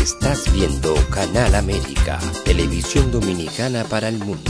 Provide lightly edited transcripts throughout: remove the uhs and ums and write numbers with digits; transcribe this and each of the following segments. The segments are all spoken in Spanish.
Estás viendo Canal América, televisión dominicana para el mundo.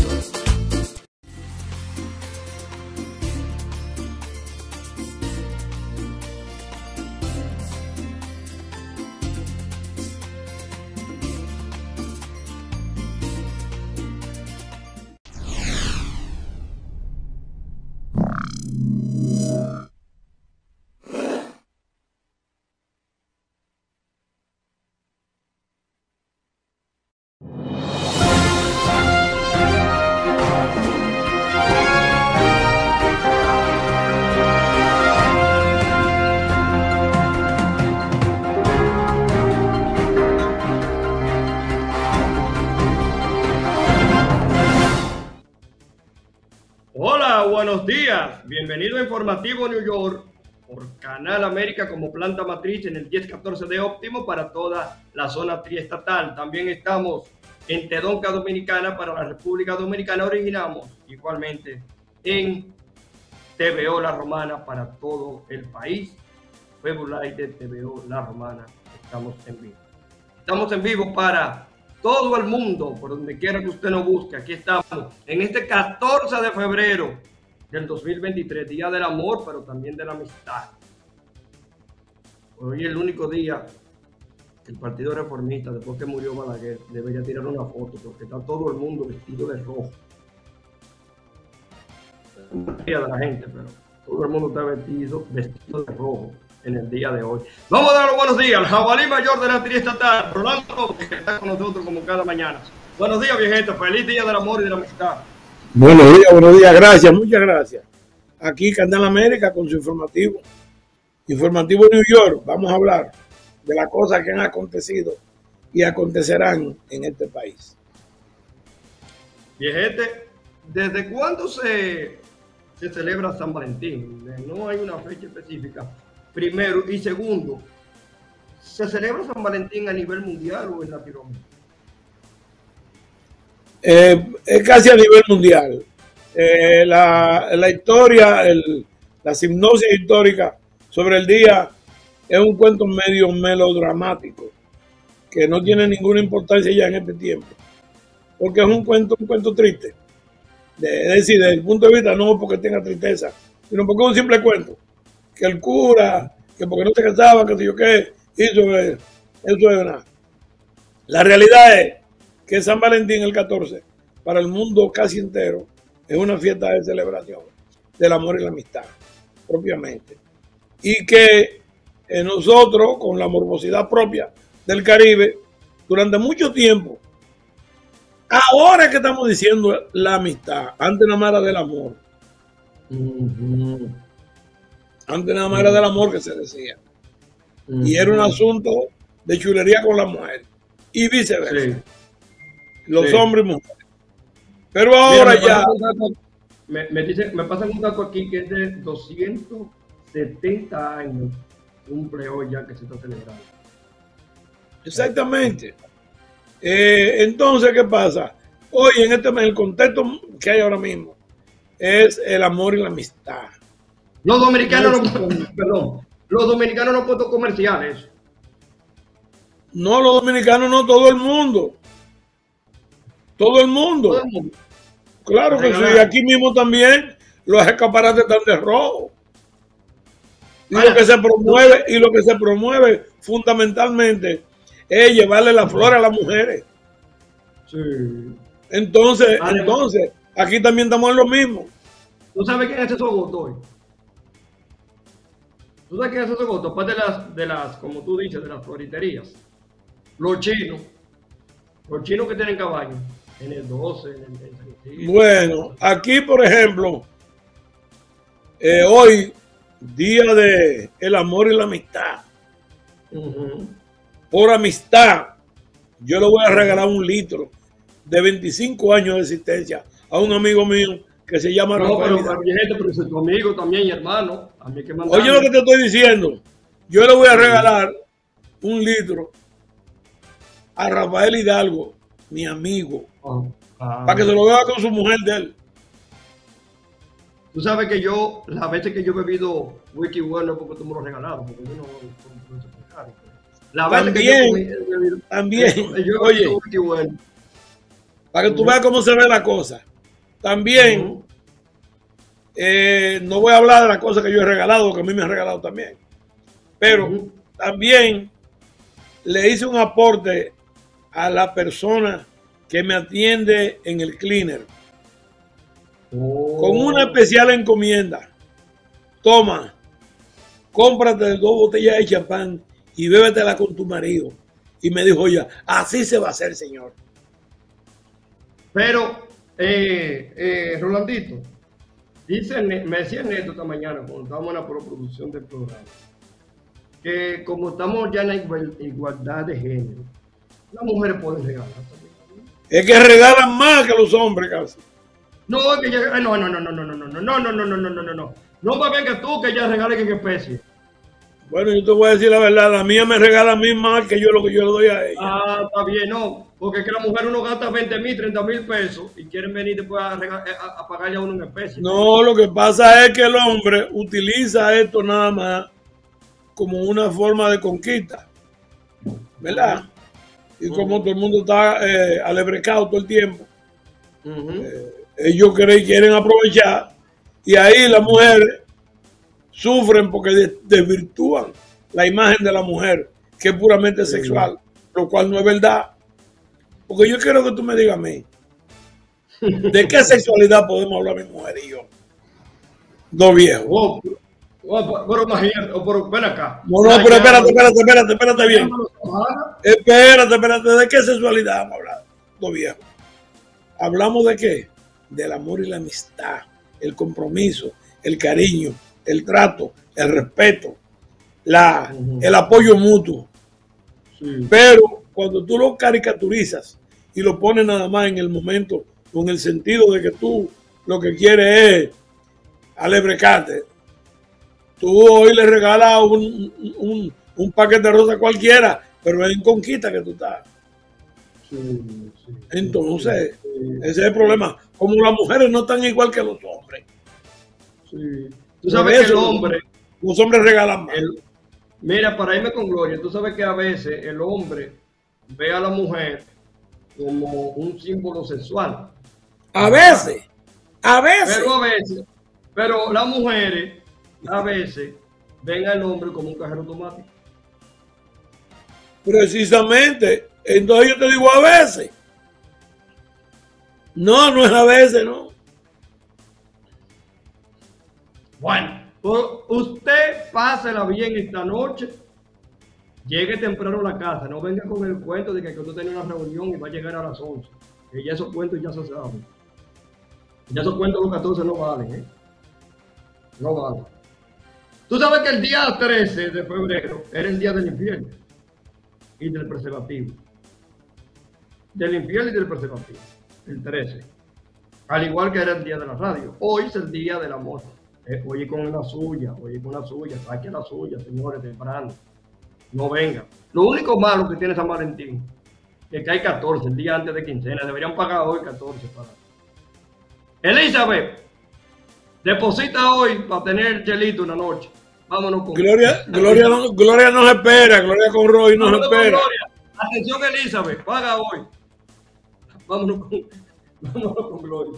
Hola, buenos días. Bienvenido a Informativo New York por Canal América como planta matriz en el 1014 de Óptimo para toda la zona triestatal. También estamos en Tedonca Dominicana para la República Dominicana. Originamos igualmente en TVO La Romana para todo el país. Febulay de TVO La Romana. Estamos en vivo. Estamos en vivo para todo el mundo, por donde quiera que usted nos busque. Aquí estamos en este 14 de febrero del 2023, Día del Amor, pero también de la Amistad. Hoy es el único día que el Partido Reformista, después que murió Balaguer, debería tirar una foto, porque está todo el mundo vestido de rojo. No es de la gente, pero todo el mundo está vestido de rojo en el día de hoy. Vamos a dar los buenos días al jabalí mayor de la triestatal, Rolando, que está con nosotros como cada mañana. Buenos días, mi gente. Feliz Día del Amor y de la Amistad. Buenos días, gracias, muchas gracias. Aquí Canal América con su informativo. Informativo New York. Vamos a hablar de las cosas que han acontecido y acontecerán en este país. Mi gente, ¿desde cuándo se celebra San Valentín? No hay una fecha específica. Primero y segundo, ¿se celebra San Valentín a nivel mundial o en Latinoamérica? Es casi a nivel mundial. La historia, la hipnosis histórica sobre el día es un cuento medio melodramático que no tiene ninguna importancia ya en este tiempo, porque es un cuento triste. Es decir, desde el punto de vista no porque tenga tristeza, sino porque es un simple cuento. Que el cura, que porque no se casaba, que sé yo qué, eso es nada. La realidad es que San Valentín, el 14, para el mundo casi entero, es una fiesta de celebración del amor y la amistad, propiamente. Y que nosotros, con la morbosidad propia del Caribe, durante mucho tiempo, ahora que estamos diciendo la amistad, antes nada más era del amor. Antes nada más era del amor que se decía. Y era un asunto de chulería con la mujer. Y viceversa. Sí. Los hombres y mujeres. Pero ahora ya... Me pasan un dato aquí que es de 270 años. Cumple hoy ya que se está celebrando. Exactamente. Entonces, ¿qué pasa? Hoy, en el contexto que hay ahora mismo, es el amor y la amistad. Los dominicanos los dominicanos no pueden comerciales. No, los dominicanos no, todo el mundo. Todo el mundo. Claro que sí, aquí mismo también los escaparates están de rojo. Y lo que se promueve fundamentalmente es llevarle la flor a las mujeres. Sí. Entonces, aquí también estamos en lo mismo. ¿Tú sabes quién es ese sogoto hoy? ¿Tú sabes quién es ese sogoto? Aparte de las, como tú dices, de las floriterías. Los chinos que tienen caballos. En el 12, en el... Bueno, aquí por ejemplo, hoy, día de el amor y la amistad. Por amistad, yo le voy a regalar un litro de 25 años de existencia a un amigo mío que se llama Rafael. Pero es tu amigo también y hermano. A mí que oye lo que te estoy diciendo. Yo le voy a regalar un litro a Rafael Hidalgo, mi amigo, para que se lo vea con su mujer de él. Tú sabes que yo, las veces que yo he bebido whisky bueno, porque tú me lo has regalado, porque yo no La vez también, oye, para que tú veas cómo se ve la cosa. También, no voy a hablar de las cosas que yo he regalado, que a mí me han regalado también. Pero también le hice un aporte a la persona que me atiende en el cleaner. Con una especial encomienda. Toma, cómprate 2 botellas de champán y bébetela con tu marido. Y me dijo ya, así se va a hacer, señor. Pero, Rolandito, me decía Neto esta mañana cuando estábamos en la producción del programa, que como estamos ya en la igualdad de género, las mujeres pueden regalar también. Es que regalan más que los hombres, casi. No, que ya, no. No más bien que tú que ya regales en especie. Bueno, yo te voy a decir la verdad, la mía me regala a mí más que lo que yo le doy a ella. Ah, está bien, no. Porque es que la mujer uno gasta 20,000, 30,000 pesos y quieren venir después a pagarle a uno en especie. No, lo que pasa es que el hombre utiliza esto nada más como una forma de conquista, ¿verdad? Y como todo el mundo está alebrecado todo el tiempo, ellos quieren aprovechar y ahí las mujeres sufren porque desvirtúan la imagen de la mujer, que es puramente sexual, lo cual no es verdad. Porque yo quiero que tú me digas a mí, ¿de qué sexualidad podemos hablar mi mujer y yo? Dos viejos. Pero imagínate, pero ven acá. No, pero espérate bien. Espérate, ¿de qué sexualidad vamos a hablar? Dos viejos. ¿Hablamos de qué? Del amor y la amistad, el compromiso, el cariño, el trato, el respeto, el apoyo mutuo. Sí. Pero cuando tú lo caricaturizas y lo pones nada más en el momento, con el sentido de que tú lo que quieres es alebrecarte, tú hoy le regalas un paquete de rosas cualquiera, pero es en conquista que tú estás. Sí. Entonces, ese es el problema. Como las mujeres no están igual que los hombres. Sí. Tú sabes que los hombres regalan más. Mira, para irme con gloria, tú sabes que a veces el hombre ve a la mujer como un símbolo sexual. A veces. Pero las mujeres a veces ven al hombre como un cajero automático. Precisamente. Entonces yo te digo a veces. No es a veces, no. Bueno, pues usted pásela bien esta noche. Llegue temprano a la casa. No venga con el cuento de que usted tiene una reunión y va a llegar a las 11. Que ya esos cuentos ya se saben. Ya esos cuentos los 14 no valen, ¿eh? No valen. Tú sabes que el día 13 de febrero era el día del infierno y del preservativo. Del infierno y del preservativo. El 13. Al igual que era el día de la radio. Hoy es el día del amor. Oye con la suya, saque la suya, señores, temprano. No venga. Lo único malo que tiene San Valentín es que hay 14, el día antes de quincena. Deberían pagar hoy 14 para. Elizabeth, deposita hoy para tener el chelito una noche. Vámonos con Gloria nos espera, Gloria con Roy nos espera. Gloria. Atención, Elizabeth, paga hoy. Vámonos con Gloria.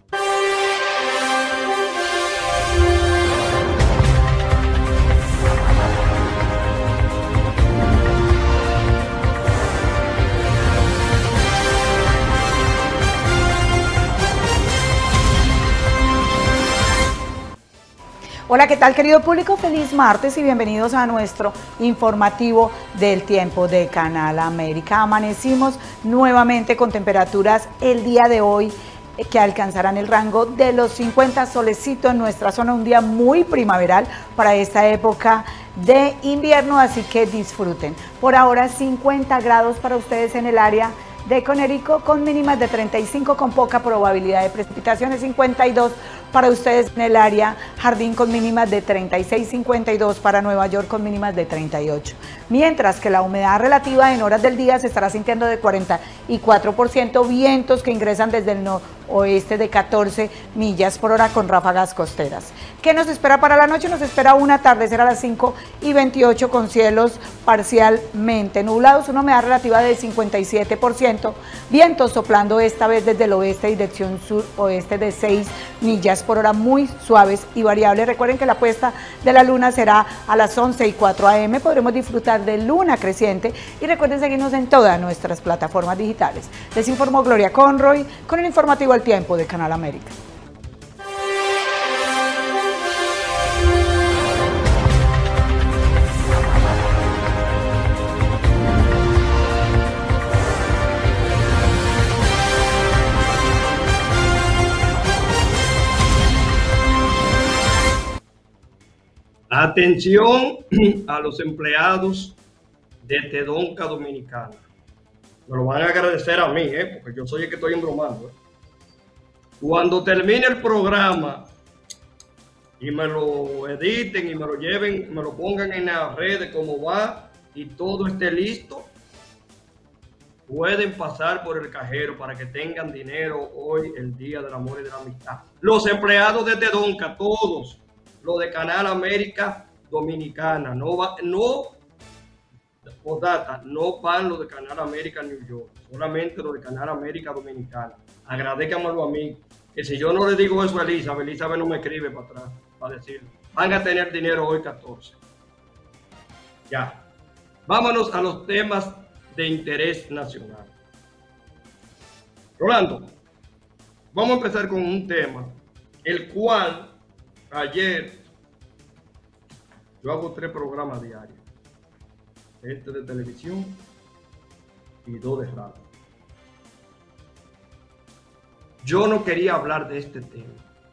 Hola, ¿qué tal, querido público? Feliz martes y bienvenidos a nuestro informativo del tiempo de Canal América. Amanecimos nuevamente con temperaturas el día de hoy que alcanzarán el rango de los 50 solecitos en nuestra zona, un día muy primaveral para esta época de invierno, así que disfruten. Por ahora 50 grados para ustedes en el área de Conérico con mínimas de 35 con poca probabilidad de precipitaciones, 52 para ustedes en el área Jardín con mínimas de 36, 52 para Nueva York con mínimas de 38. Mientras que la humedad relativa en horas del día se estará sintiendo de 44%, vientos que ingresan desde el noroeste de 14 millas por hora con ráfagas costeras. ¿Qué nos espera para la noche? Nos espera un atardecer a las 5:28 con cielos parcialmente nublados, una humedad relativa del 57%, vientos soplando esta vez desde el oeste, dirección suroeste de 6 millas por hora, muy suaves y variables. Recuerden que la puesta de la luna será a las 11:04 am. Podremos disfrutar de luna creciente y recuerden seguirnos en todas nuestras plataformas digitales. Les informó Gloria Conroy con el informativo El Tiempo de Canal América. Atención a los empleados de Tedonca Dominicana. Me lo van a agradecer a mí, porque yo soy el que estoy embromando. Cuando termine el programa y me lo editen y me lo lleven, me lo pongan en las redes como va y todo esté listo, pueden pasar por el cajero para que tengan dinero hoy, el Día del Amor y de la Amistad. Los empleados de Tedonca, todos. Lo de Canal América Dominicana, no van los de Canal América New York, solamente los de Canal América Dominicana. Agradécamelo a mí, que si yo no le digo eso a Elizabeth no me escribe para atrás, para decirle, van a tener dinero hoy 14. Ya, vámonos a los temas de interés nacional. Rolando, vamos a empezar con un tema, el cual ayer yo hago 3 programas diarios, este de televisión y 2 de radio. Yo no quería hablar de este tema.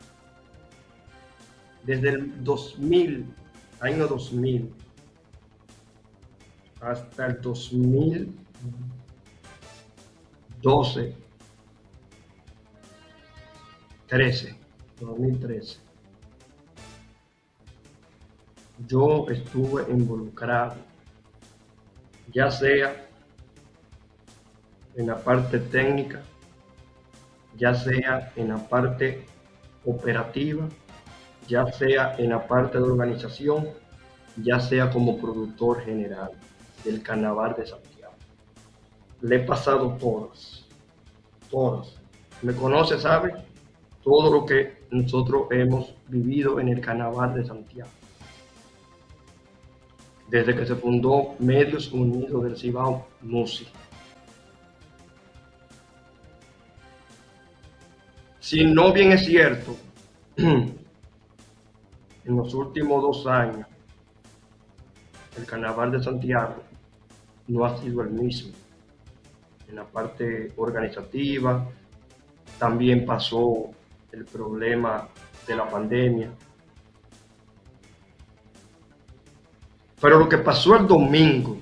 Desde el año 2000, hasta el 2013, yo estuve involucrado, ya sea en la parte técnica, ya sea en la parte operativa, ya sea en la parte de organización, ya sea como productor general del Carnaval de Santiago. Le he pasado todas. Me conoce, sabe todo lo que nosotros hemos vivido en el Carnaval de Santiago. Desde que se fundó Medios Unidos del Cibao, MUSI. Si no bien es cierto, en los últimos 2 años, el Carnaval de Santiago no ha sido el mismo. En la parte organizativa, también pasó el problema de la pandemia. Pero lo que pasó el domingo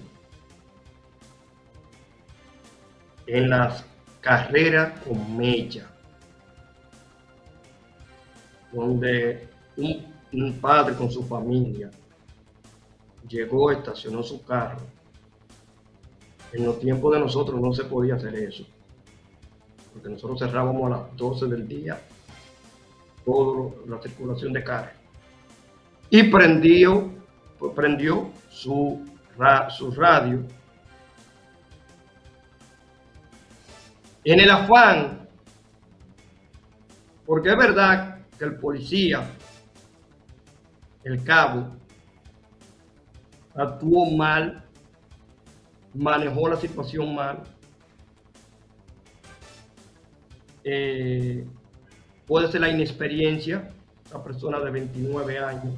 en las carreras con mella, donde un padre con su familia llegó, estacionó su carro. En los tiempos de nosotros no se podía hacer eso, porque nosotros cerrábamos a las 12 del día toda la circulación de carros. Y prendió su radio en el afán, porque es verdad que el policía, el cabo, actuó mal, manejó la situación mal. Puede ser la inexperiencia, una persona de 29 años,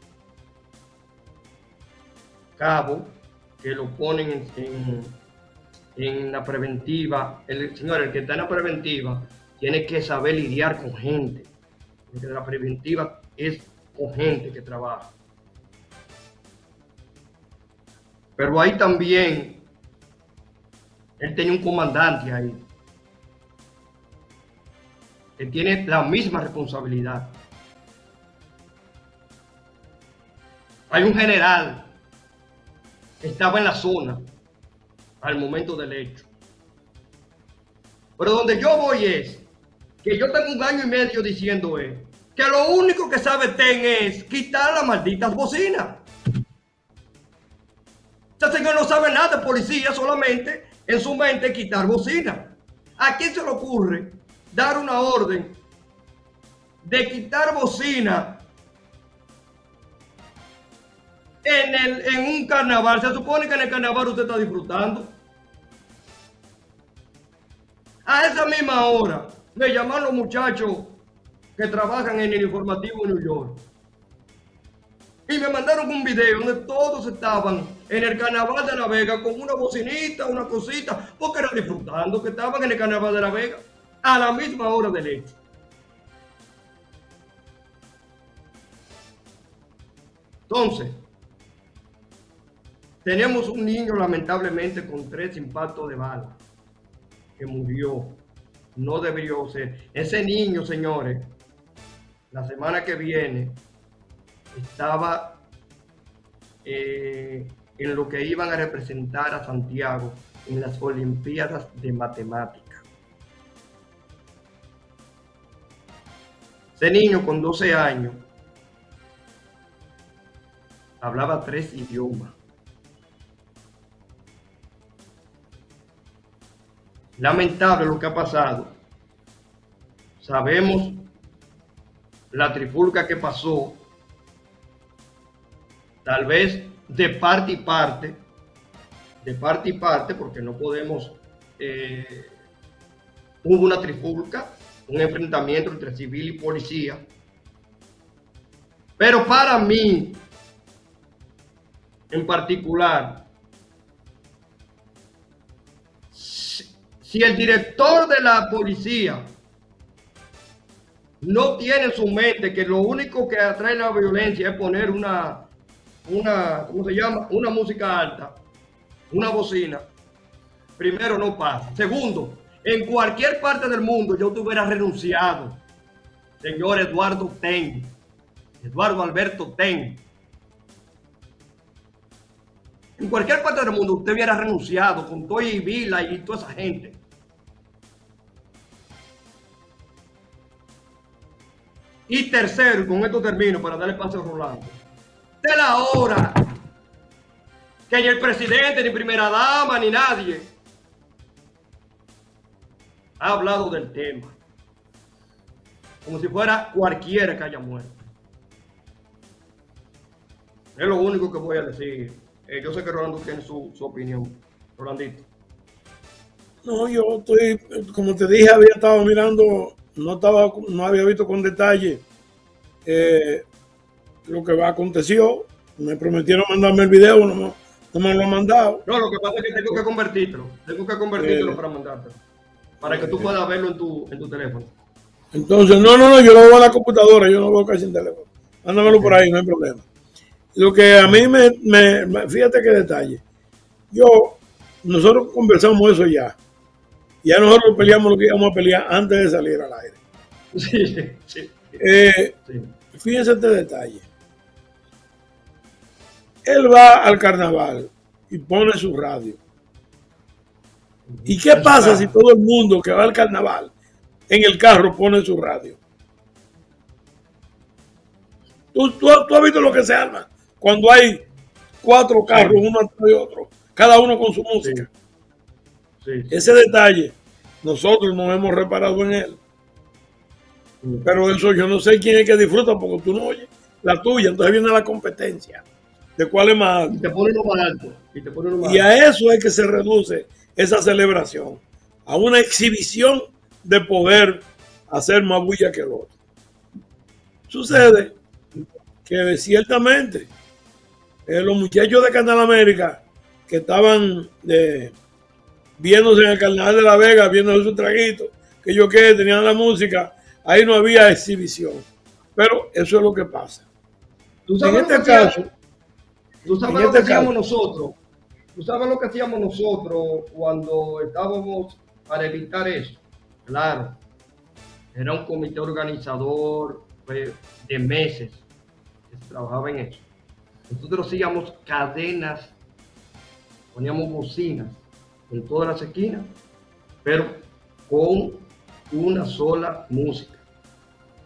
cabo, que lo ponen en la preventiva. El que está en la preventiva tiene que saber lidiar con gente, porque la preventiva es con gente que trabaja. Pero ahí también él tenía un comandante ahí que tiene la misma responsabilidad. Hay un general que estaba en la zona al momento del hecho. Pero donde yo voy es que yo tengo 1 año y medio diciendo que lo único que sabe TEN es quitar las malditas bocinas. Este señor no sabe nada de policía, solamente en su mente quitar bocinas. ¿A quién se le ocurre dar una orden de quitar bocina en un carnaval? Se supone que en el carnaval usted está disfrutando. A esa misma hora me llaman los muchachos que trabajan en el informativo New York y me mandaron un video donde todos estaban en el carnaval de La Vega con una bocinita, una cosita, porque eran disfrutando, que estaban en el carnaval de La Vega a la misma hora del hecho. Entonces, tenemos un niño lamentablemente con 3 impactos de bala que murió. No debió ser. Ese niño, señores, la semana que viene estaba en lo que iban a representar a Santiago en las Olimpiadas de Matemática. Ese niño con 12 años hablaba 3 idiomas. Lamentable lo que ha pasado. Sabemos la trifulca que pasó, tal vez de parte y parte, porque no podemos, hubo una trifulca, un enfrentamiento entre civil y policía, pero para mí, en particular, si el director de la policía no tiene en su mente que lo único que atrae la violencia es poner una ¿cómo se llama? Una música alta, una bocina, primero no pasa. Segundo, en cualquier parte del mundo yo tuviera renunciado, señor Eduardo TEN, Eduardo Alberto TEN. En cualquier parte del mundo usted hubiera renunciado con Toy y Vila y toda esa gente. Y tercero, con esto termino para darle paso a Rolando. De la hora que ni el presidente, ni primera dama, ni nadie ha hablado del tema. Como si fuera cualquiera que haya muerto. Es lo único que voy a decir. Yo sé que Rolando tiene su opinión. Rolandito. No, yo estoy, como te dije, había estado mirando, no había visto con detalle lo que aconteció. Me prometieron mandarme el video, no me lo han mandado. No, lo que pasa es que tengo que convertirlo para mandártelo, para que tú puedas verlo en tu teléfono. Entonces, no, yo lo veo en la computadora, yo no veo casi en teléfono. Mándamelo por ahí, no hay problema. Lo que a mí fíjate qué detalle. Nosotros conversamos eso ya. Ya nosotros peleamos lo que íbamos a pelear antes de salir al aire. Sí. Sí. Fíjense este detalle. Él va al carnaval y pone su radio. ¿Y qué pasa si todo el mundo que va al carnaval en el carro pone su radio? ¿Tú has visto lo que se arma cuando hay 4 carros, uno atrás de otro, cada uno con su música? Sí. Ese detalle nosotros no hemos reparado en él. Pero eso yo no sé quién es que disfruta, porque tú no oyes la tuya, entonces viene la competencia de cuál es más alto. Y te pone lo más alto. Y a eso es que se reduce esa celebración, a una exhibición de poder hacer más bulla que el otro. Sucede que ciertamente los muchachos de Canal América que estaban viéndose en el Carnaval de La Vega, viendo su traguito, que yo que tenían la música, ahí no había exhibición. Pero eso es lo que pasa. ¿Tú sabes en este caso, ¿tú sabes lo que hacíamos nosotros? ¿Tú sabes lo que hacíamos nosotros cuando estábamos para evitar eso? Claro, era un comité organizador de meses que se trabajaba en eso. Nosotros hacíamos cadenas, poníamos bocinas en todas las esquinas, pero con una sola música.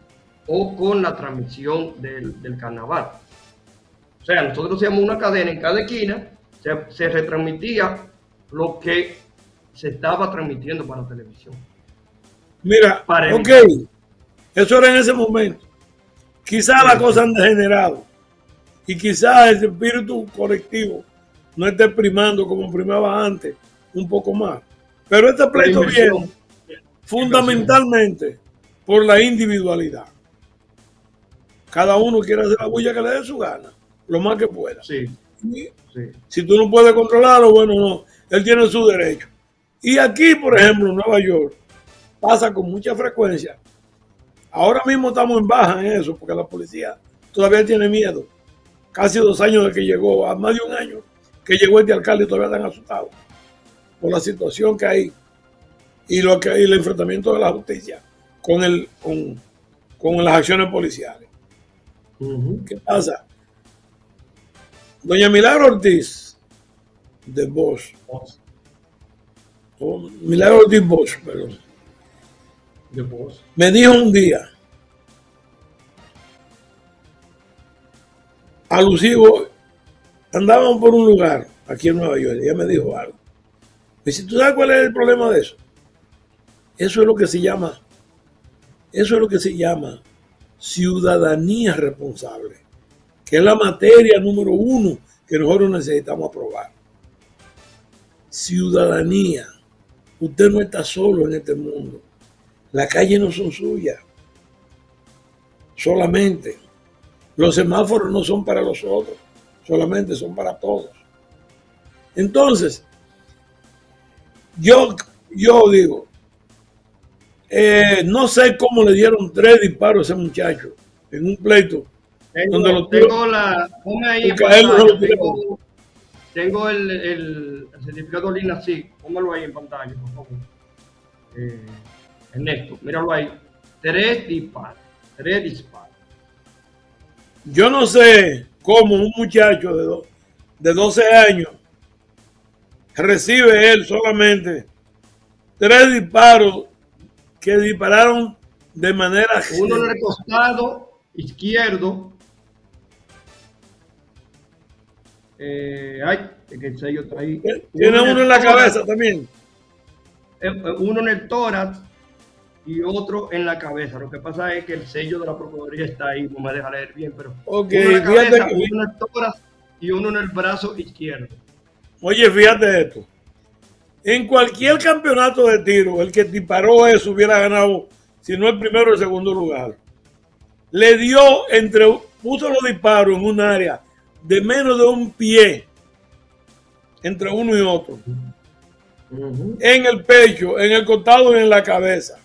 o con la transmisión del carnaval. O sea, nosotros hacíamos una cadena en cada esquina, se retransmitía lo que se estaba transmitiendo para televisión. Mira, Para ok, eso era en ese momento. Quizás las cosas han degenerado y quizás el espíritu colectivo no esté primando como primaba antes, un poco más. Pero este pleito viene fundamentalmente por la individualidad. Cada uno quiere hacer la bulla que le dé su gana, lo más que pueda. Sí, Y sí. si tú no puedes controlarlo, bueno, no, él tiene su derecho. Y aquí, por ejemplo, en Nueva York, pasa con mucha frecuencia. Ahora mismo estamos en baja en eso, porque la policía todavía tiene miedo. Casi 2 años de que llegó, a más de 1 año que llegó este alcalde y todavía están asustados por la situación que hay y el enfrentamiento de la justicia con las acciones policiales. ¿Qué pasa? Doña Milagro Ortiz de Bosch, Milagro Ortiz Bosch, perdón, me dijo un día, alusivo, andábamos por un lugar aquí en Nueva York, ella me dijo algo. Me dice, ¿tú sabes cuál es el problema de eso? Eso es lo que se llama ciudadanía responsable, que es la materia número 1 que nosotros necesitamos aprobar. Ciudadanía. Usted no está solo en este mundo. Las calles no son suyas. Solamente. Los semáforos no son para los otros. Solamente son para todos. Entonces, yo digo, no sé cómo le dieron 3 disparos a ese muchacho en un pleito. Tengo el certificado de INACI. Póngalo ahí en pantalla, por favor. Ernesto, míralo ahí. 3 disparos. 3 disparos. Yo no sé cómo un muchacho de 12 años recibe él solamente 3 disparos que dispararon de manera... Uno en el costado izquierdo. Que el sello está ahí. Tiene uno en la cabeza también. Uno en el tórax y otro en la cabeza. Lo que pasa es que el sello de la Procuraduría está ahí, no me deja leer bien, pero okay, uno en la cabeza, uno en el tórax y uno en el brazo izquierdo. Oye, fíjate esto. En cualquier campeonato de tiro, el que disparó eso hubiera ganado, si no el primero o el segundo lugar. Le dio puso los disparos en un área de menos de 1 pie entre uno y otro. En el pecho, en el costado y en la cabeza.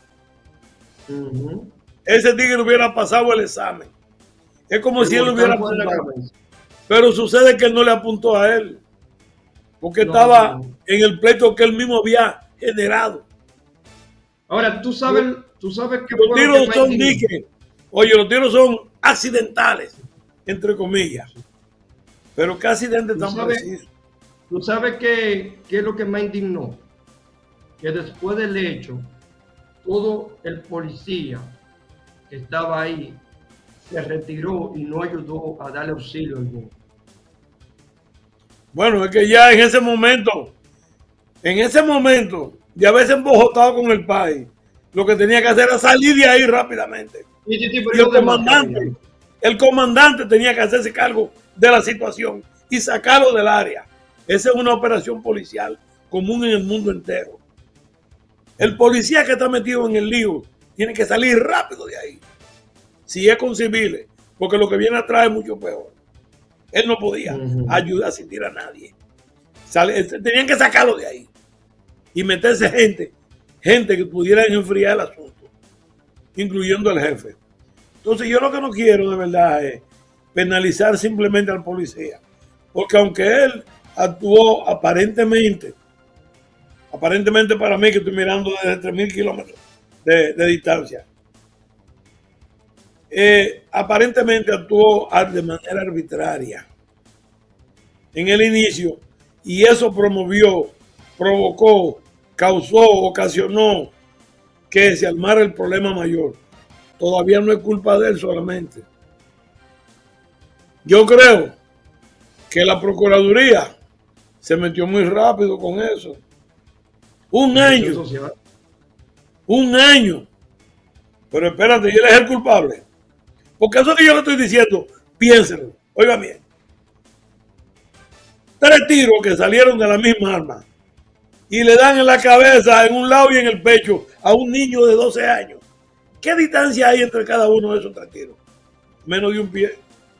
Ese tigre hubiera pasado el examen. Es como si él hubiera apuntado. Pero sucede que él no le apuntó a él. Porque estaba en el pleito que él mismo había generado. Ahora, tú sabes que los tiros son diques. Oye, los tiros son accidentales, entre comillas. Pero ¿qué accidente tan preciso? ¿Tú sabes qué es lo que me indignó? Que después del hecho, todo el policía que estaba ahí se retiró y no ayudó a darle auxilio al mundo. Bueno, es que ya en ese momento, de haberse embojotado con el país, lo que tenía que hacer era salir de ahí rápidamente. Y el comandante tenía que hacerse cargo de la situación y sacarlo del área. Esa es una operación policial común en el mundo entero. El policía que está metido en el lío tiene que salir rápido de ahí, si es concebible, porque lo que viene atrás es mucho peor. Él no podía ayudar a asistir a nadie. Tenían que sacarlo de ahí y meterse gente que pudiera enfriar el asunto, incluyendo el jefe. Entonces yo lo que no quiero de verdad es penalizar simplemente al policía, porque aunque él actuó aparentemente para mí, que estoy mirando desde 3,000 kilómetros de distancia, aparentemente actuó de manera arbitraria en el inicio, y eso provocó, causó, ocasionó que se armara el problema mayor. todavía no es culpa de él solamente. Yo creo que la Procuraduría se metió muy rápido con eso. Un año. Un año. Pero espérate, ¿y él es el culpable? Porque eso que yo le estoy diciendo, piénsenlo. Oiga bien. 3 tiros que salieron de la misma arma y le dan en la cabeza, en un lado y en el pecho, a un niño de 12 años. ¿Qué distancia hay entre cada uno de esos 3 tiros? Menos de un pie.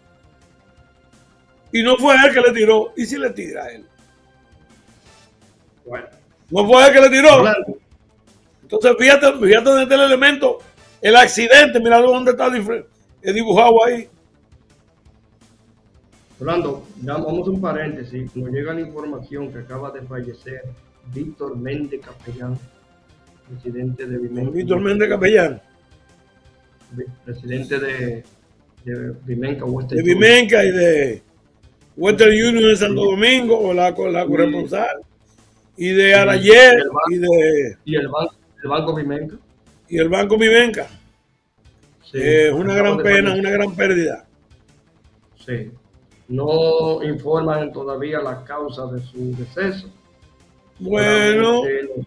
Y no fue él que le tiró. ¿Y si le tira a él? Bueno. No fue él que le tiró. Entonces, fíjate dónde está el elemento. El accidente, mira dónde está dibujado ahí. Orlando, vamos a un paréntesis. Nos llega la información que acaba de fallecer Víctor Méndez Capellán, presidente de Vimenca. Víctor Méndez Capellán. Presidente de Vimenca, de Vimenca y de Western Union de Santo Domingo, o la corresponsal, y de Arayer, y el Banco Vimenca. Y el Banco Vimenca. Sí, una gran pena, una gran pérdida. Sí. No informan todavía la causa de su deceso. Bueno.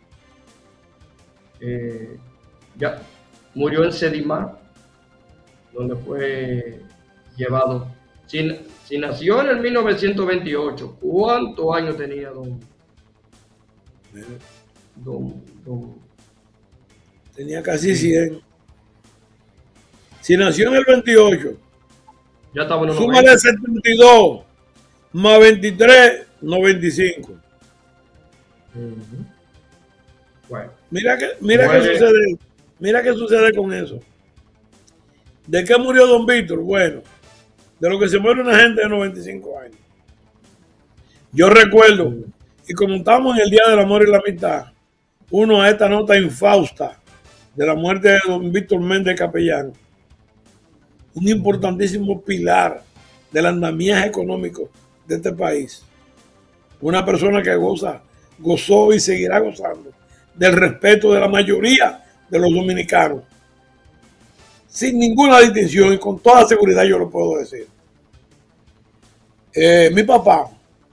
Ya murió en Sedimar, donde fue llevado. Si nació en el 1928, ¿cuántos años tenía don? Tenía casi 100. Si nació en el 28, ya estaba en el súmale 72 más 23, 95. Bueno. Mira qué sucede con eso. ¿De qué murió don Víctor? Bueno, de lo que se muere una gente de 95 años. Yo recuerdo, y como estamos en el Día del Amor y la Amistad, uno a esta nota infausta de la muerte de don Víctor Méndez Capellán, un importantísimo pilar del andamiaje económico de este país. Una persona que gozó y seguirá gozando del respeto de la mayoría de los dominicanos. Sin ninguna distinción y con toda seguridad yo lo puedo decir. Mi papá,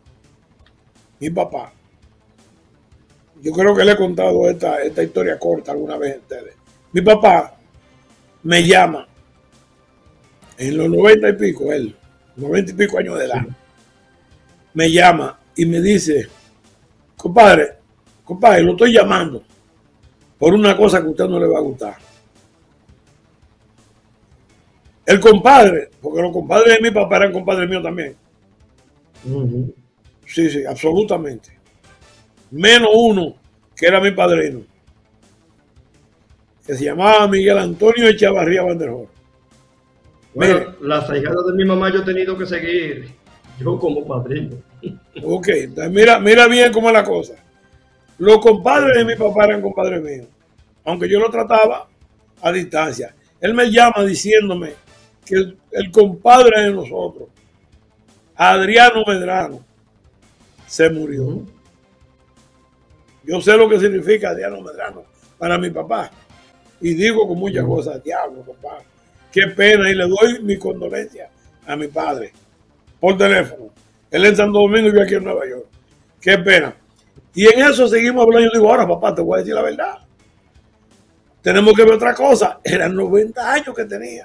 yo creo que le he contado esta historia corta alguna vez a ustedes. Mi papá me llama en los 90 y pico, 90 y pico años de edad. Me llama y me dice, compadre, lo estoy llamando por una cosa que a usted no le va a gustar. El compadre, porque los compadres de mi papá eran compadres míos también. Sí, absolutamente. Menos uno, que era mi padrino, que se llamaba Miguel Antonio Echavarría Vanderhor. Bueno, las ahijadas de mi mamá yo he tenido que seguir, yo como padrino. Ok, entonces mira bien cómo es la cosa. Los compadres de mi papá eran compadres míos, aunque yo lo trataba a distancia. Él me llama diciéndome que el compadre de nosotros, Adriano Medrano, se murió. Yo sé lo que significa Adriano Medrano para mi papá. Y digo con muchas cosas, diablo, papá, qué pena, y le doy mi condolencia a mi padre por teléfono. Él en Santo Domingo y yo aquí en Nueva York. Qué pena. Y en eso seguimos hablando. Yo digo, ahora papá, te voy a decir la verdad. Tenemos que ver otra cosa. Eran 90 años que tenía.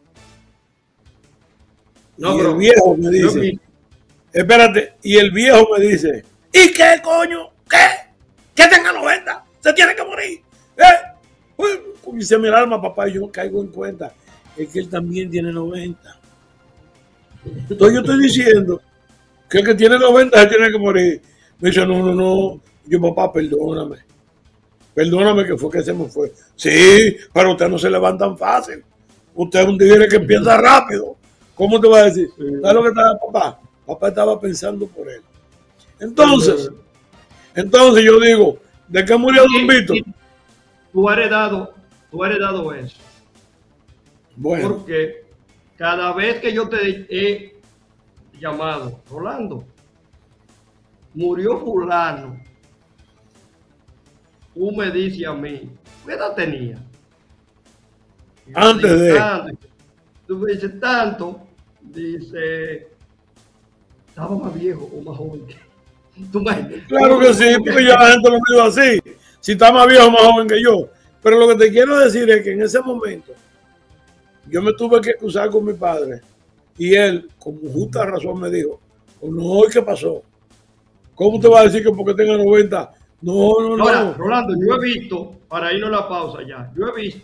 No, y el viejo me dice, espérate, y el viejo me dice, ¿y qué coño? ¿Qué? ¿Que tenga 90? Se tiene que morir. Y se me alarma, papá, y yo caigo en cuenta. Es que él también tiene 90. Entonces yo estoy diciendo que el que tiene 90 se tiene que morir. Me dice, no. Yo, papá, perdóname. Perdóname que fue que se me fue. Sí, pero usted no se levanta tan fácil. Usted es un tigre que piensa rápido. ¿Cómo te va a decir? ¿Sabes lo que estaba papá? Papá estaba pensando por él. Entonces yo digo, ¿de qué murió don Víctor? Tú has heredado eso. Bueno. Porque cada vez que yo te he llamado, Rolando, murió fulano, tú me dices a mí, ¿qué edad tenía? Antes de... Tanto. Tú me dices tanto, dice, ¿estaba más viejo o más joven? Claro que sí, porque yo a la gente lo digo así. Si está más viejo o más joven que yo. Pero lo que te quiero decir es que en ese momento yo me tuve que cruzar con mi padre y él, con justa razón, me dijo, no, ¿qué pasó? ¿Cómo te va a decir que porque tenga 90? No. Ahora, Rolando, yo he visto, para irnos a la pausa ya,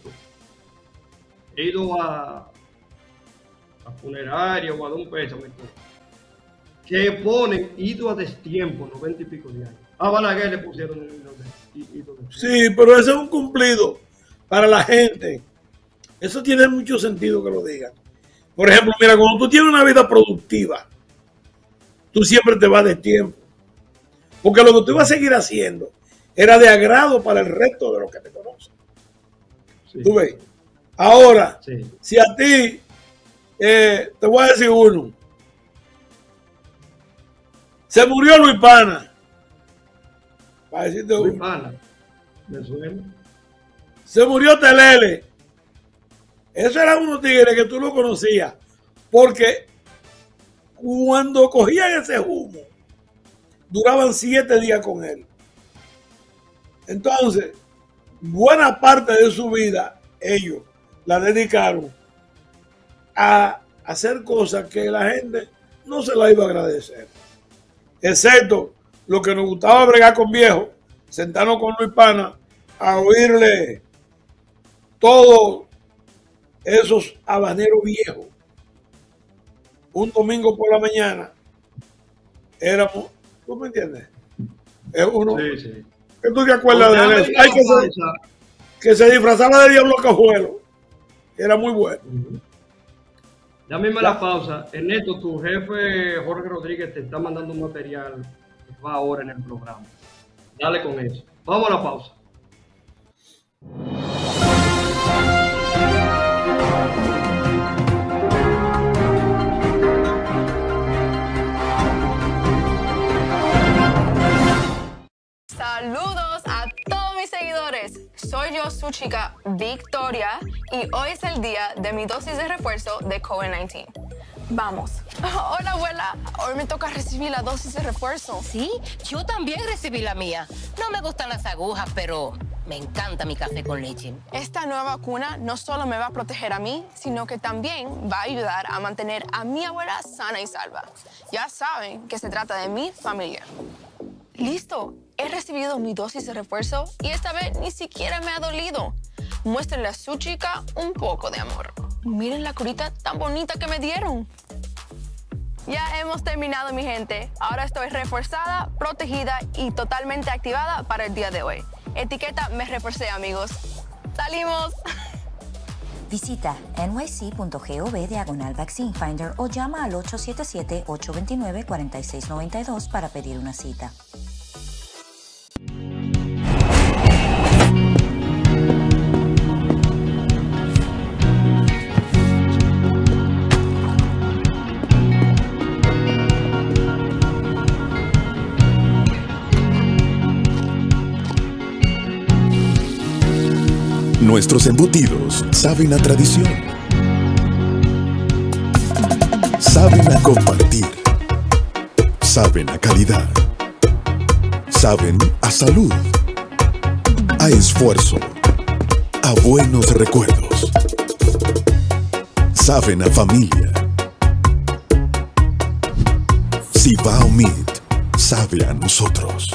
he ido a funeraria o a dar un pésame, que ponen ido a destiempo, 90 y pico de años. A Balaguer le pusieron ido. Sí, pero ese es un cumplido para la gente. Eso tiene mucho sentido que lo digan. Por ejemplo, mira, cuando tú tienes una vida productiva, tú siempre te vas de tiempo. Porque lo que tú ibas a seguir haciendo era de agrado para el resto de los que te conocen. Sí. ¿Tú ves? Ahora, sí. Si a ti, te voy a decir uno, se murió Luis Pana. Para decirte Luis Pana, me suena. Se murió Telele. Eso eran unos tigres que tú lo conocías. Porque cuando cogían ese humo, duraban 7 días con él. Entonces, buena parte de su vida, ellos la dedicaron a hacer cosas que la gente no se la iba a agradecer. Excepto lo que nos gustaba bregar con viejos, sentarnos con Luis Pana a oírle todos esos habaneros viejos. Un domingo por la mañana éramos, ¿tú me entiendes? Es uno. Sí, sí. ¿Qué tú te acuerdas de eso? Hay que se disfrazaba de Diablo Cajuelo. Era muy bueno. Ya misma la pausa. Ernesto, tu jefe Jorge Rodríguez te está mandando un material que va ahora en el programa. Dale con eso. Vamos a la pausa. Saludos a todos mis seguidores. Soy yo, su chica Victoria, y hoy es el día de mi dosis de refuerzo de COVID-19. Vamos. Hola, abuela. Hoy me toca recibir la dosis de refuerzo. Sí, yo también recibí la mía. No me gustan las agujas, pero me encanta mi café con leche. Esta nueva vacuna no solo me va a proteger a mí, sino que también va a ayudar a mantener a mi abuela sana y salva. Ya saben que se trata de mi familia. ¡Listo! He recibido mi dosis de refuerzo y esta vez ni siquiera me ha dolido. Muéstrenle a su chica un poco de amor. Miren la curita tan bonita que me dieron. Ya hemos terminado, mi gente. Ahora estoy reforzada, protegida y totalmente activada para el día de hoy. Etiqueta me reforcé, amigos. ¡Salimos! Visita nyc.gov/Vaccine Finder o llama al 877-829-4692 para pedir una cita. Nuestros embutidos saben a tradición, saben a compartir, saben a calidad, saben a salud, a esfuerzo, a buenos recuerdos, saben a familia. Cibao Meat sabe a nosotros.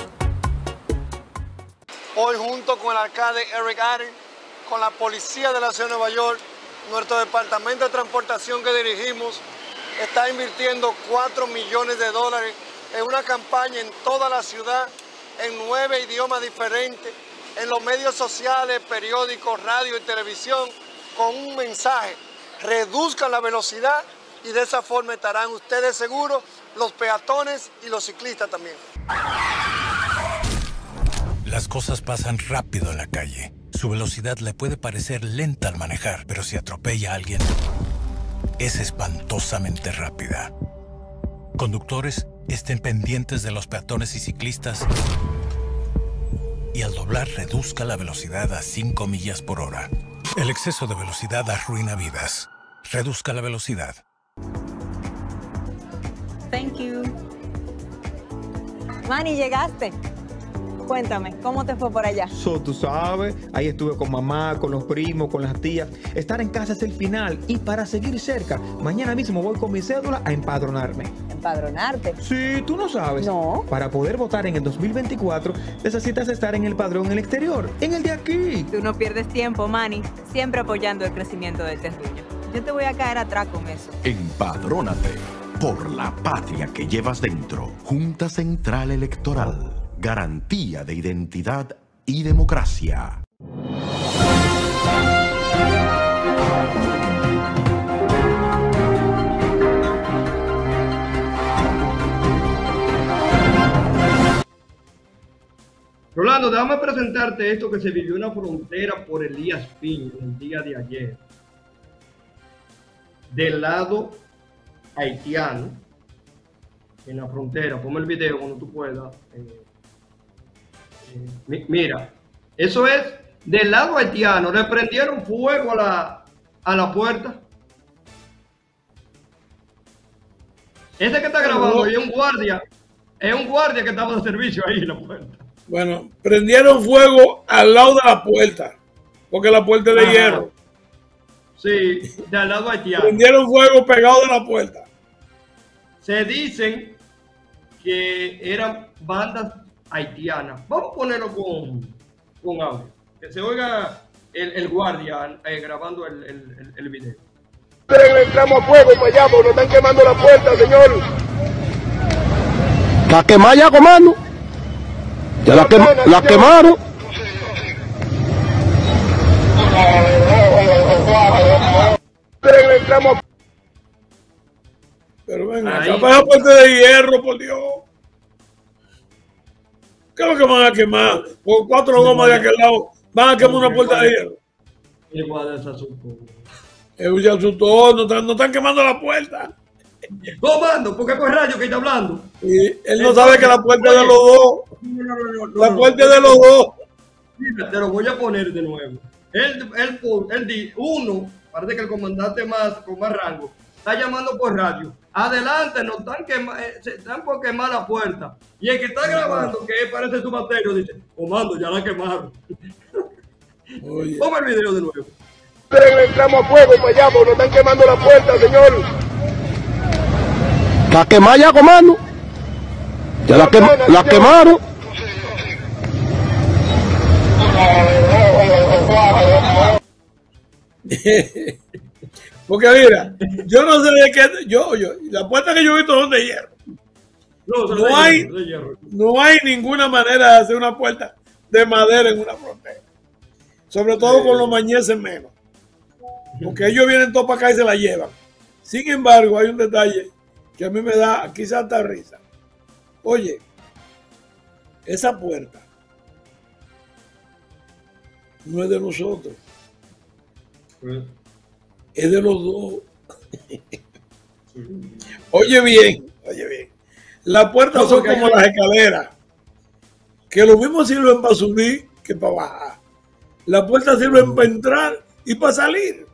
Hoy, junto con el alcalde Eric Adams, con la policía de la ciudad de Nueva York, nuestro departamento de transportación que dirigimos está invirtiendo $4 millones en una campaña en toda la ciudad, en 9 idiomas diferentes, en los medios sociales, periódicos, radio y televisión, con un mensaje: reduzcan la velocidad y de esa forma estarán ustedes seguros, los peatones y los ciclistas también. Las cosas pasan rápido en la calle. Su velocidad le puede parecer lenta al manejar, pero si atropella a alguien, es espantosamente rápida. Conductores, estén pendientes de los peatones y ciclistas y al doblar reduzca la velocidad a 5 millas por hora. El exceso de velocidad arruina vidas. Reduzca la velocidad. Thank you. Manny, llegaste. Cuéntame, ¿cómo te fue por allá? Tú sabes, ahí estuve con mamá, con los primos, con las tías. Estar en casa es el final y para seguir cerca, mañana mismo voy con mi cédula a empadronarme. ¿Empadronarte? Sí, tú no sabes. No. Para poder votar en el 2024 necesitas estar en el padrón en el exterior, en el de aquí. Tú no pierdes tiempo, Manny, siempre apoyando el crecimiento de terruño. Yo te voy a caer atrás con eso. Empadrónate por la patria que llevas dentro. Junta Central Electoral. Garantía de identidad y democracia. Rolando, déjame presentarte esto que se vivió en la frontera por Elías Piña el día de ayer. Del lado haitiano, en la frontera. Ponme el video cuando tú puedas. Mira, eso es del lado haitiano. Le prendieron fuego a la puerta. Ese que está grabando y es un guardia que estaba de servicio ahí en la puerta. Bueno, prendieron fuego al lado de la puerta, porque la puerta es de hierro. Sí, del lado haitiano. Prendieron fuego pegado de la puerta. Se dicen que eran bandas haitianas. Vamos a ponerlo con audio. Que se oiga el guardia grabando el video. Entramos a fuego para allá porque nos están quemando la puerta, señor. La quemar ya, comando. Ya la quemaron. Entramos. Pero venga, acá para esa puerta de hierro, por Dios. ¿Qué es lo que van a quemar? Por 4 gomas de aquel lado. Van a quemar una puerta de hierro. Igual se asustó. Se asustó, no están quemando la puerta. Comando, porque por radio que está hablando. Y él no sabe que la puerta es de los dos. La puerta es de los dos. Mira, te lo voy a poner de nuevo. Uno, parece que el comandante con más rango, está llamando por radio. Adelante, nos están por quemar la puerta. Y el que está grabando, que parece su materio, dice, comando, ya la quemaron. Ponme el video de nuevo. Entramos a fuego para allá porque nos están quemando la puerta, señor. La quemar ya, comando. Ya la quemaron. Porque mira, yo no sé de qué, la puerta que yo he visto son de hierro. No hay ninguna manera de hacer una puerta de madera en una frontera. Sobre todo con los mañeses menos. Porque ellos vienen todos para acá y se la llevan. Sin embargo, hay un detalle que a mí me da quizás hasta risa. Oye, esa puerta no es de nosotros. Es de los dos. Oye bien. Las puertas son como las escaleras, que lo mismo sirven para subir que para bajar. Las puertas sirven para entrar y para salir.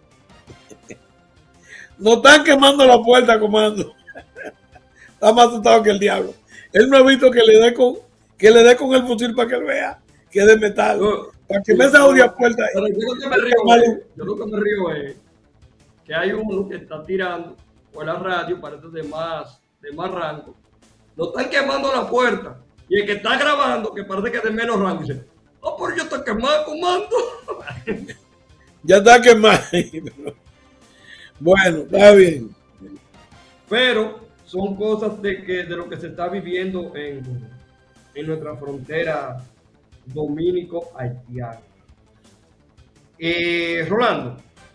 No están quemando la puerta, comando. Está más asustado que el diablo. Él no ha visto que le dé con el fusil para que él vea que es de metal. Para que me esa odia puerta. Pero yo lo que me río es que hay uno que está tirando por la radio, parece de más rango. No están quemando la puerta. Y el que está grabando, que parece que es de menos rango, dice, pero yo estoy quemado, comando. Ya está quemado. Bueno, está bien. Pero son cosas de lo que se está viviendo en nuestra frontera dominico-haitiana. Rolando,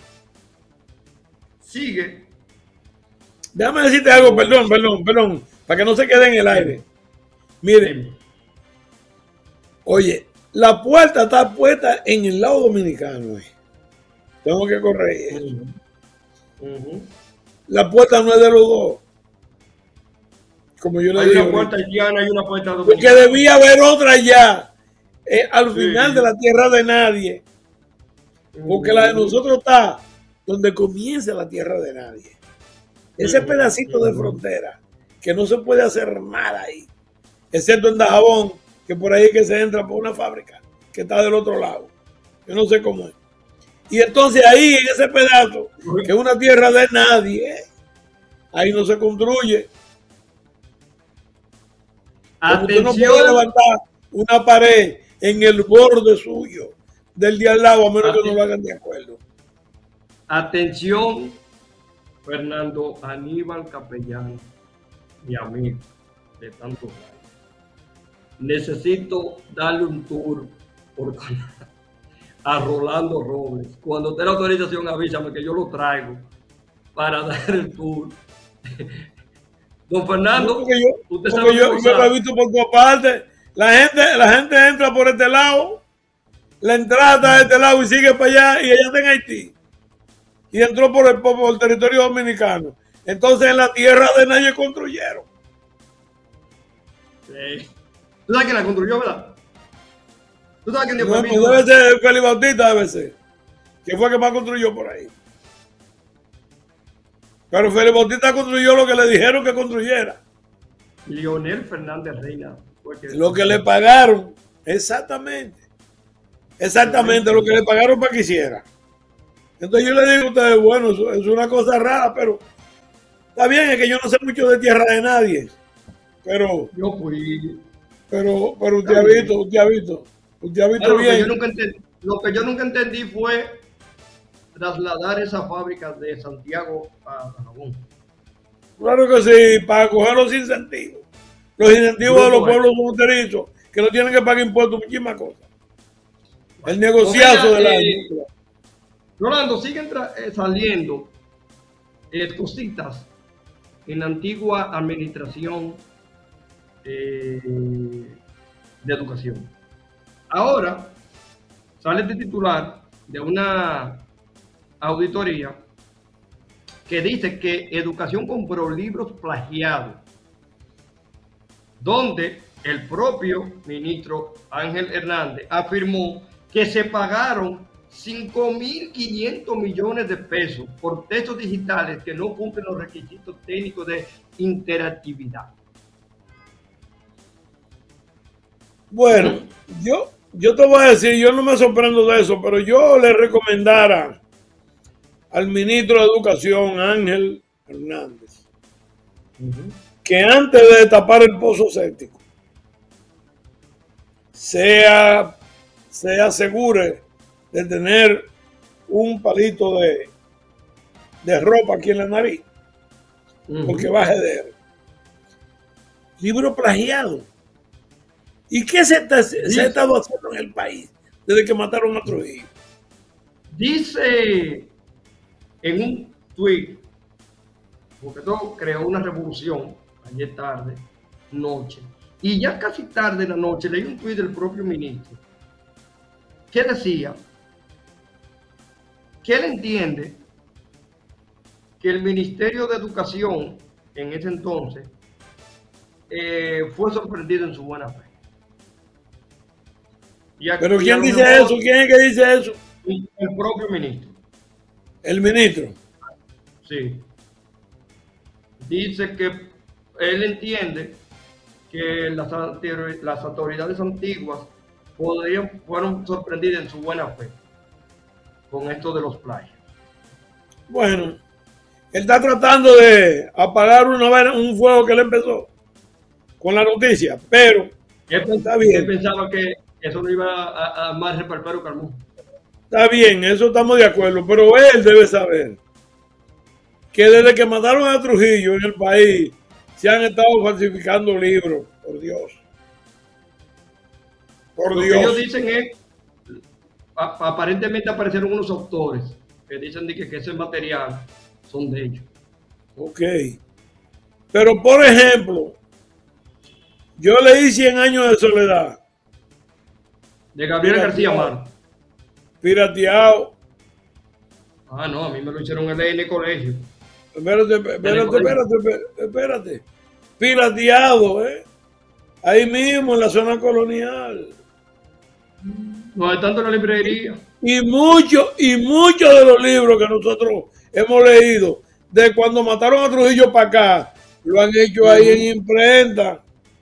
sigue. Déjame decirte algo, perdón, para que no se quede en el aire. Miren, oye, la puerta está puesta en el lado dominicano. Tengo que corregir eso. La puerta no es de los dos. Como yo le digo. Hay una puerta haitiana y una puerta dominicana. Porque debía haber otra ya. Al final de la tierra de nadie. Porque la de nosotros está donde comienza la tierra de nadie. Ese pedacito de frontera que no se puede hacer nada ahí, excepto en Dajabón, que por ahí es que se entra por una fábrica que está del otro lado. Yo no sé cómo es. Y entonces ahí, en ese pedazo, que es una tierra de nadie, ahí no se construye. Usted no puede levantar una pared en el borde suyo del de al lado, a menos que no lo hagan de acuerdo. Atención, Fernando Aníbal Capellán, mi amigo de tantos años. Necesito darle un tour por a Rolando Robles. Cuando tenga autorización, avísame que yo lo traigo para dar el tour. Don Fernando, usted sabe yo lo he visto por tu parte. La gente entra por este lado, la entrada está de este lado y sigue para allá, y ella está en Haití. Y entró por el territorio dominicano. Entonces en la tierra de nadie construyeron. Sí. ¿Tú sabes quién la construyó, verdad? ¿Tú sabes quién no, debe ser Félix Bautista, debe ser. Que fue el que más construyó por ahí. Pero Félix Bautista construyó lo que le dijeron que construyera. Leonel Fernández Reina. Lo que le pagaron, exactamente. Exactamente, lo que le pagaron para que hiciera. Entonces yo le digo a ustedes, bueno, eso es una cosa rara, pero está bien, es que yo no sé mucho de tierra de nadie. Pero yo fui. Pero usted ha visto bien. Lo que yo nunca entendí fue trasladar esa fábrica de Santiago a Dajabón. Claro que sí, para coger los incentivos. Los incentivos de los pueblos fronterizos, que no tienen que pagar impuestos, muchísimas cosas. El negociazo de la industria. Rolando, siguen saliendo cositas en la antigua administración de educación. Ahora sale este titular de una auditoría que dice que Educación compró libros plagiados, donde el propio ministro Ángel Hernández afirmó que se pagaron 5.500 millones de pesos por textos digitales que no cumplen los requisitos técnicos de interactividad. Bueno, yo te voy a decir, yo no me sorprendo de eso, pero yo le recomendara al ministro de Educación, Ángel Hernández, que antes de tapar el pozo séptico, se asegure de tener un palito de ropa aquí en la nariz, porque va a jeder. Libro plagiado. ¿Y qué se ha estado haciendo en el país desde que mataron a Trujillo? Dice en un tuit, porque todo creó una revolución ayer tarde, noche, y ya casi tarde en la noche leí un tuit del propio ministro que decía que él entiende que el Ministerio de Educación en ese entonces fue sorprendido en su buena fe. ¿Pero quién dice eso? ¿Quién es que dice eso? El propio ministro. ¿El ministro? Sí. Dice que él entiende que las autoridades antiguas fueron sorprendidas en su buena fe con esto de los plagios. Bueno, él está tratando de apagar un fuego que él empezó con la noticia, pero está bien. Él pensaba que eso no iba a más repartir que al mundo. Está bien, eso estamos de acuerdo, pero él debe saber que desde que mataron a Trujillo en el país se han estado falsificando libros, por Dios. Por Dios. Lo que ellos dicen es, aparentemente aparecieron unos autores que dicen que ese material son de ellos. Ok. Pero por ejemplo, yo leí 100 años de soledad. De Gabriel García Márquez. Pirateado. Ah, no, a mí me lo hicieron en el colegio. Espérate. Pirateado, ahí mismo en la zona colonial. No hay tanto en la librería. Y muchos de los libros que nosotros hemos leído de cuando mataron a Trujillo para acá, lo han hecho ahí en imprenta.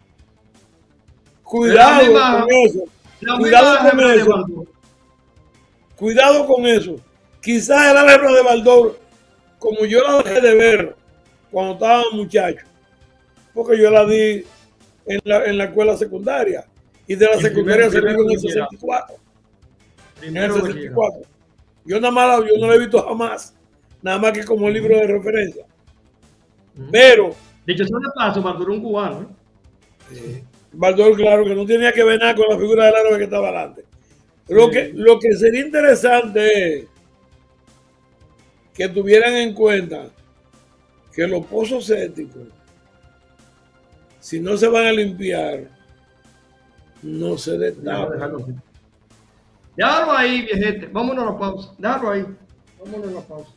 Cuidado con eso. Cuidado con eso. Cuidado con eso. Quizás era la hebra de Baldor, como yo la dejé de ver cuando estaba muchacho, porque yo la di en la escuela secundaria, y de la secundaria se vino en el 64. En el 64. Yo no la he visto jamás, nada más que como libro de referencia. Pero dicho sea de paso, Baldor un cubano. Baldor, claro, que no tenía que ver nada con la figura del árabe que estaba adelante. Lo que sería interesante es que tuvieran en cuenta que los pozos sépticos, si no se van a limpiar, no se destapan. Déjalo ahí, viejete. Vámonos a la pausa. Déjalo ahí. Vámonos a la pausa.